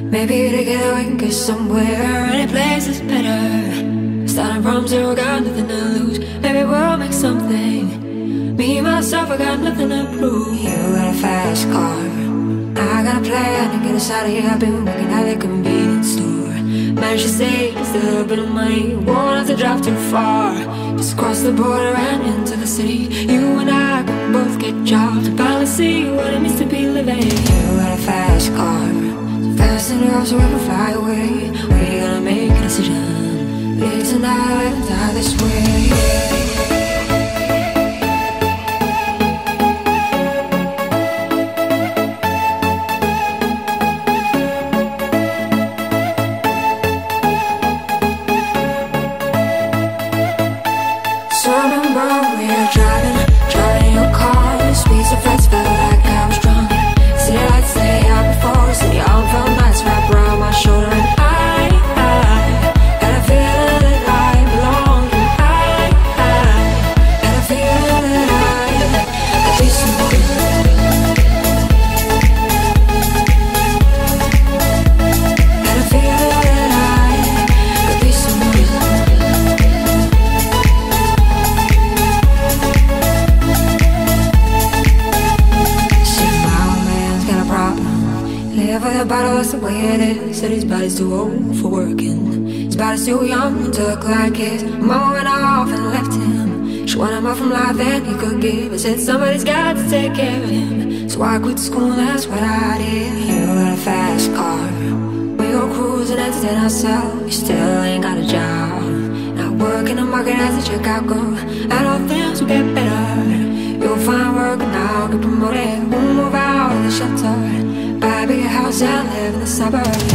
Maybe together we can get somewhere. Any place is better. Starting from zero, got nothing to lose. Maybe we'll make something. Me, myself, I got nothing to prove. You got a fast car, I got a plan to get us out of here. I've been working at the convenience store. Managed to save just a little bit of money. Won't have to drive too far. Just cross the border and into the city. You and I can both get jobs and finally see what it means to be living. You got a fast car, so fast enough so we can fly away. We're gonna make a decision. Live tonight and die this way. So I remember we were driving your car. The speeds of fast, felt like I was drunk. City lights lay out before us, and the arm felt nice wrapped around my shoulder. And I had a feeling that I belonged. And I had a feeling that I could be someone. Had a feeling that I could be someone. Live with a bottle, that's the way it is. Said his body's too old for working. His body's too young to look like his. Mama went off and left him. She wanted more from life than he could give. I said somebody's got to take care of him. So I quit school, that's what I did. You got a fast car, we go cruise and entertain ourselves. You still ain't got a job, not working the market as a checkout girl. And all things will get better. You'll find work and I'll get promoted. We'll move out of the shelter, buy a bigger house and live in the suburbs.